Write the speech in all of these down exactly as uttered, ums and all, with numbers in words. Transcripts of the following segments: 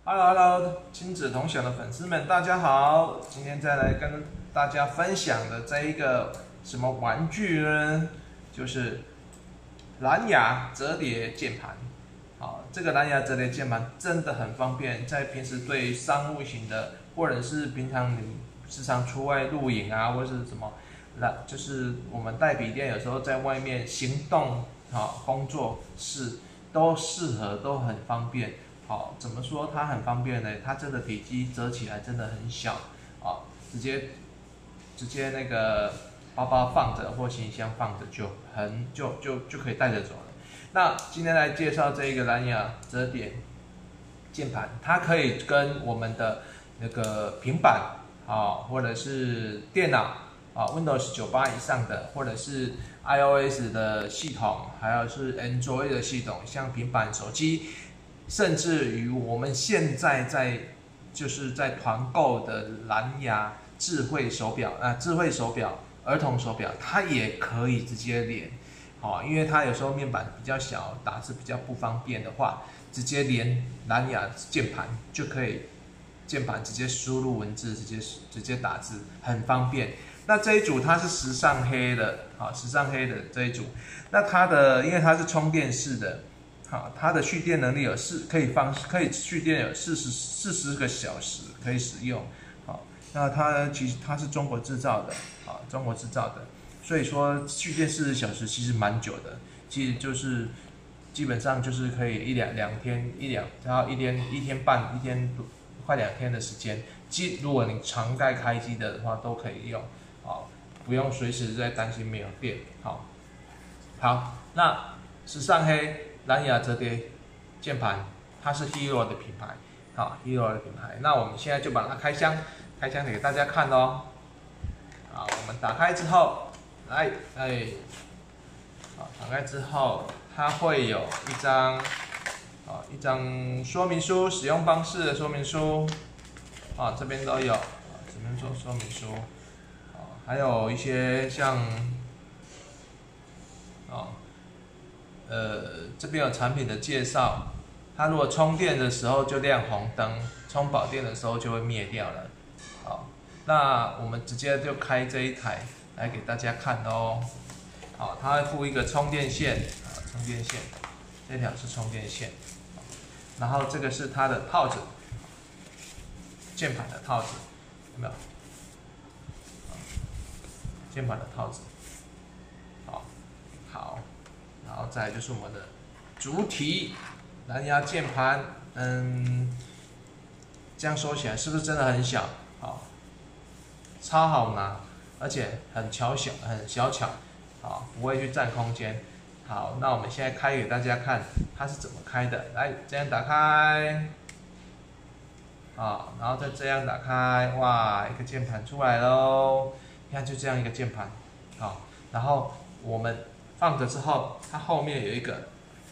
Hello Hello， 亲子同享的粉丝们，大家好！今天再来跟大家分享的这一个什么玩具呢？就是蓝牙折叠键盘。好，这个蓝牙折叠键盘真的很方便，在平时对商务型的，或者是平常你时常出外露营啊，或者是什么，那就是我们带笔电，有时候在外面行动啊，工作室都适合，都很方便。好，怎么说它很方便呢？它真的体积折起来真的很小，啊，直接直接那个包包放着或行李箱放着就很就就就可以带着走了。那今天来介绍这一个蓝牙折叠键盘，它可以跟我们的那个平板啊，或者是电脑啊 ，Windows 九八以上的，或者是 iOS 的系统，还有是 Android 的系统，像平板、手机。甚至于我们现在在就是在团购的蓝牙智慧手表啊，智慧手表、儿童手表，它也可以直接连，好、哦，因为它有时候面板比较小，打字比较不方便的话，直接连蓝牙键盘就可以，键盘直接输入文字，直接直接打字，很方便。那这一组它是时尚黑的，好、哦，时尚黑的这一组，那它的因为它是充电式的。好，它的蓄电能力有四，可以放，可以蓄电有四十四十个小时可以使用。好，那它其实它是中国制造的，啊，中国制造的，所以说蓄电四十小时其实蛮久的，其实就是基本上就是可以一两两天一两，然后一天一天半一天快两天的时间，机如果你常在开机的话都可以用，好，不用随时在担心没有电。好，好，那时尚黑。蓝牙折叠键盘，它是 Hero 的品牌，好 ，Hero 的品牌。那我们现在就把它开箱，开箱给大家看哦。好，我们打开之后，来，哎，好，打开之后，它会有一张，啊，一张说明书，使用方式的说明书，啊，这边都有，啊，这边做说明书，啊，还有一些像，啊。呃，这边有产品的介绍，它如果充电的时候就亮红灯，充饱电的时候就会灭掉了。好，那我们直接就开这一台来给大家看哦。好，它会附一个充电线，啊，充电线，这条是充电线，然后这个是它的套子，键盘的套子，有没有？键盘的套子，好，好。然后再来就是我们的主体蓝牙键盘，嗯，这样收起来是不是真的很小？好，超好拿，而且很巧小，很小巧，好，不会去占空间。好，那我们现在开给大家看，它是怎么开的。来，这样打开，好，然后再这样打开，哇，一个键盘出来喽！你看，就这样一个键盘，好，然后我们。放着之后，它后面有一个，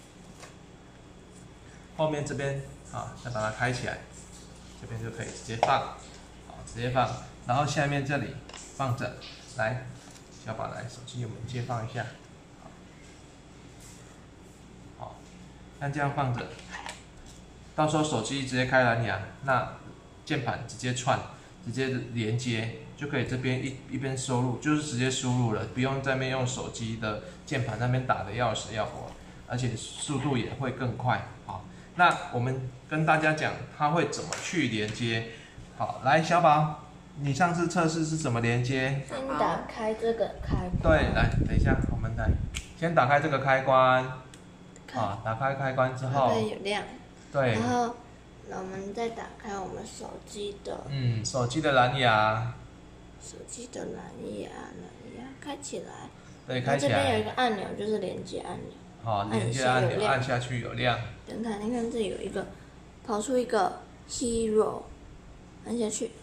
后面这边啊，再把它开起来，这边就可以直接放，好，直接放，然后下面这里放着，来，小宝来，手机我们接放一下，好，像这样放着，到时候手机直接开蓝牙，那键盘直接串，直接连接。就可以这边一一边输入，就是直接输入了，不用在那边用手机的键盘那边打的要死要活，而且速度也会更快。好，那我们跟大家讲它会怎么去连接。好，来小宝，你上次测试是怎么连接？ 先打开这个开关。 对，来，等一下，我们来先打开这个开关。啊，打开开关之后， 有亮。 对。 然后，我们再打开我们手机的。 嗯，手机的蓝牙。 手机的蓝牙，蓝牙开起来。 对，开起来。 这边有一个按钮，就是连接按钮。 好，连接按钮按下去有亮。 等看，你看这里有一个，跑出一个 Hero， 按下去。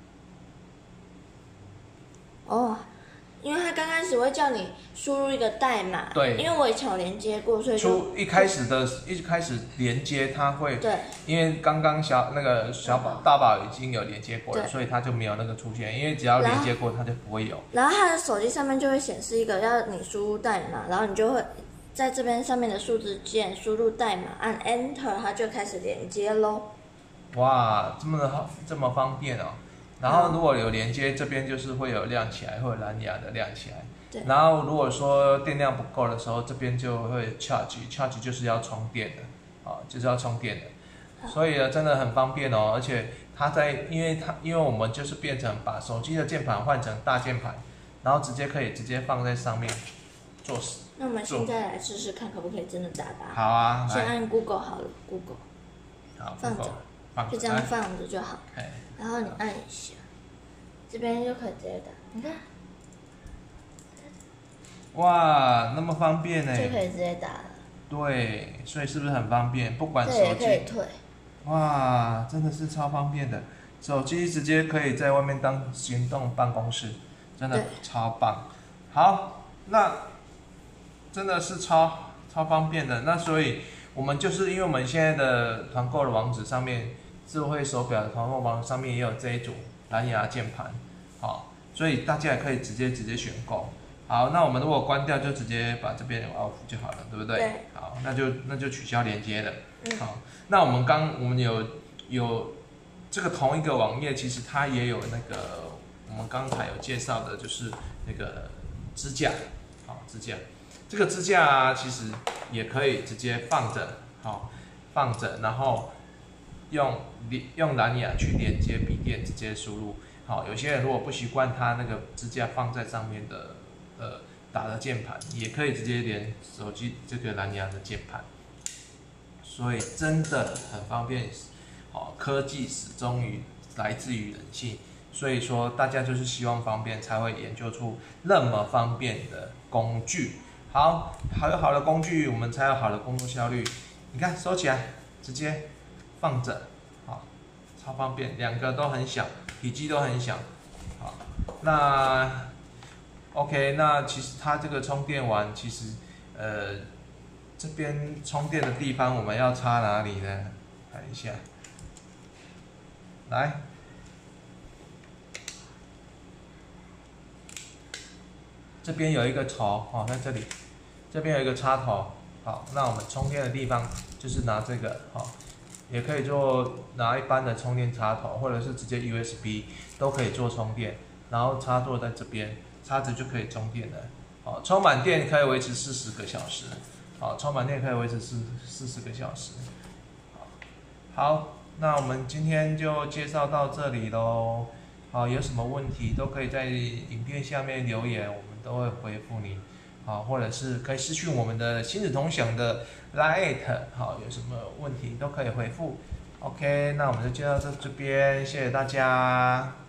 哦，因为它刚开始会叫你输入一个代码。 对。 因为我以前有连接过，所以出一开始的一开始连接它会。 对。 因为刚刚小那个小宝大宝已经有连接过了，所以它就没有那个出现。因为只要连接过，它就不会有。 然后它的手机上面就会显示一个要你输入代码，然后你就会在这边上面的数字键输入代码，按 Enter， 它就开始连接喽。 哇，这么好，这么方便哦。然后如果有连接，这边就是会有亮起来，会有蓝牙的亮起来。 对。 然后如果说电量不够的时候，这边就会 charge，charge 就是要充电的，啊，就是要充电的。所以呢，真的很方便哦。而且它在，因为它因为我们就是变成把手机的键盘换成大键盘，然后直接可以直接放在上面做。 那我们现在来试试看，可不可以真的打吧？ 好啊， 先按 Google 好了 ，Google。 好， 放着， 放就这样放着就好。然后你按一下，这边就可以直接打。你看， 哇，那么方便呢！ 就可以直接打了。 对，所以是不是很方便？不管手机， 这也可以退。 哇，真的是超方便的，手机直接可以在外面当行动办公室，真的超棒。好，那真的是超超方便的。那所以我们就是因为我们现在的团购的网址上面，智慧手表的团购网址上面也有这一组蓝牙键盘，好，所以大家也可以直接直接选购。好，那我们如果关掉，就直接把这边 off 就好了，对不对？ 对。 好，那就那就取消连接了。 嗯。 好，那我们刚我们有有这个同一个网页，其实它也有那个我们刚才有介绍的，就是那个支架，好支架。这个支架啊，其实也可以直接放着，好放着，然后用用蓝牙去连接笔电，直接输入。好，有些人如果不习惯它那个支架放在上面的。呃，打的键盘也可以直接连手机这个蓝牙的键盘，所以真的很方便。好，科技始终于来自于人性，所以说大家就是希望方便，才会研究出那么方便的工具。好，好有好的工具，我们才有好的工作效率。你看，收起来，直接放着，好，超方便，两个都很小，体积都很小。好，那。OK， 那其实它这个充电完，其实呃这边充电的地方我们要插哪里呢？看一下，来，这边有一个头哦，在这里，这边有一个插头，好，那我们充电的地方就是拿这个，好，也可以做拿一般的充电插头，或者是直接 U S B 都可以做充电，然后插座在这边。插着就可以充电了，好，充满电可以维持四十个小时，好，充满电可以维持四四十个小时，好，那我们今天就介绍到这里喽，好，有什么问题都可以在影片下面留言，我们都会回复你，好，或者是可以私讯我们的亲子同享的 Line， 好，有什么问题都可以回复 ，OK， 那我们就介绍到这边，谢谢大家。